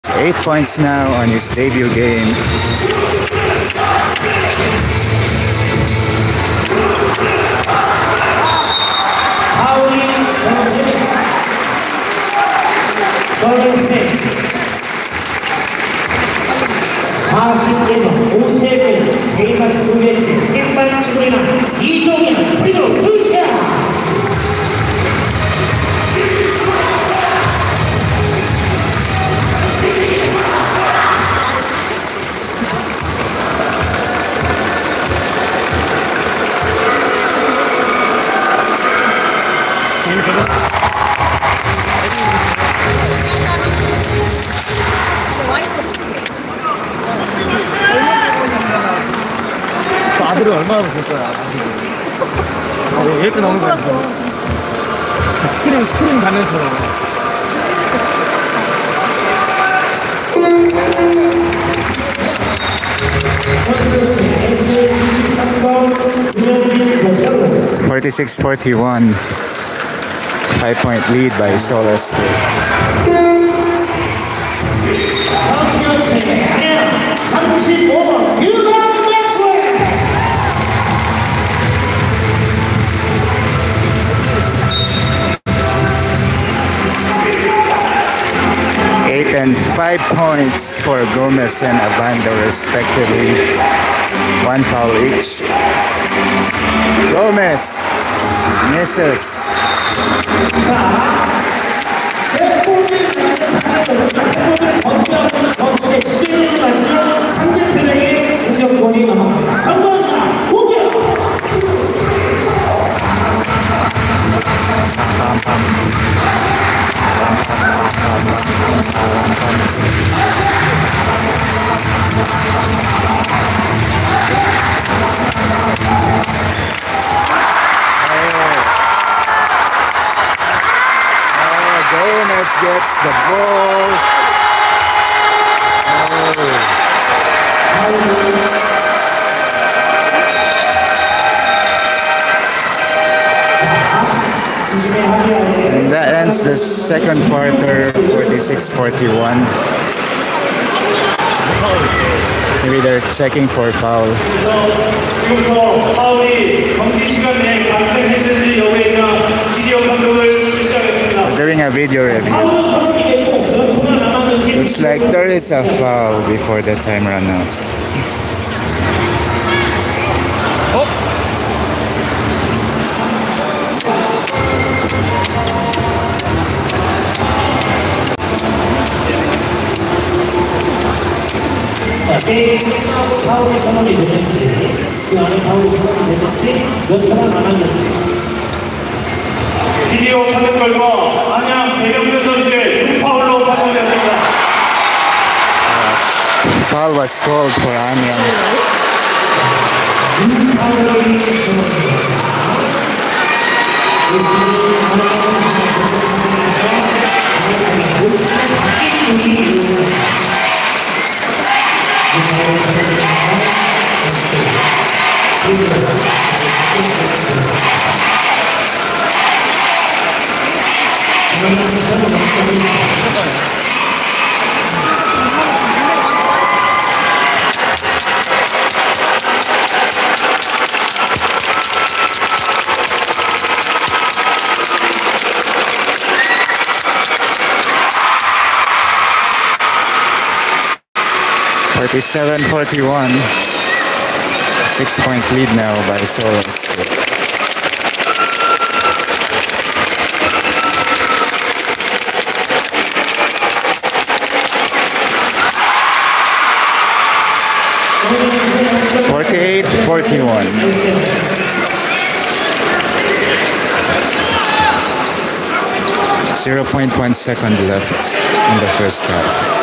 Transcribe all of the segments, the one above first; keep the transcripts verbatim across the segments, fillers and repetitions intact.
Eight points now on his debut game. 사십 점 오 세트 개인맞춤 두 개째 팀맞춤이나 이종현 프리드로 투샷. 아들은 얼마나 볼 거야? 어, 이렇게 나오는 거야. 스크린, 스크린 가면서. forty-six forty-one. Five point lead by Solar State. Eight and five points for Gomez and Abando respectively. One foul each. Gomez misses. Gomez gets the ball. And that ends the second quarter, forty-six forty-one. Maybe they're checking for foul. 지금부터 파울이 경기 시간 내에 발생했는지 여부에 대한 비디오 판독을 실시하겠습니다. Doing a video review. Looks like there is a foul before the time run out. 게임 끝나고 파울이 선언이 됐는지 그 안에 파울이 선언이 됐는지 몇 초가 남았는지. 비디오 판독 결과 안양 배병준 선수의 무파울로 판정되었습니다. Foul was called for Anyang. forty-seven forty-one. Six point lead now by Solar State. forty-eight forty-one. zero point one second left in the first half.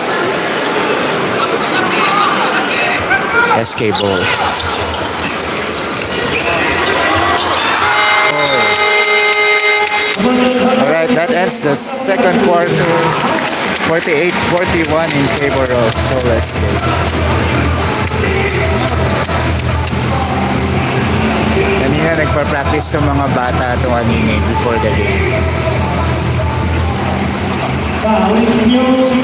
S K ball. Oh. Alright, that ends the second quarter. forty-eight forty-one in favor of Solar State. Kanina nagpa-practice itong mga bata itong anime before the game.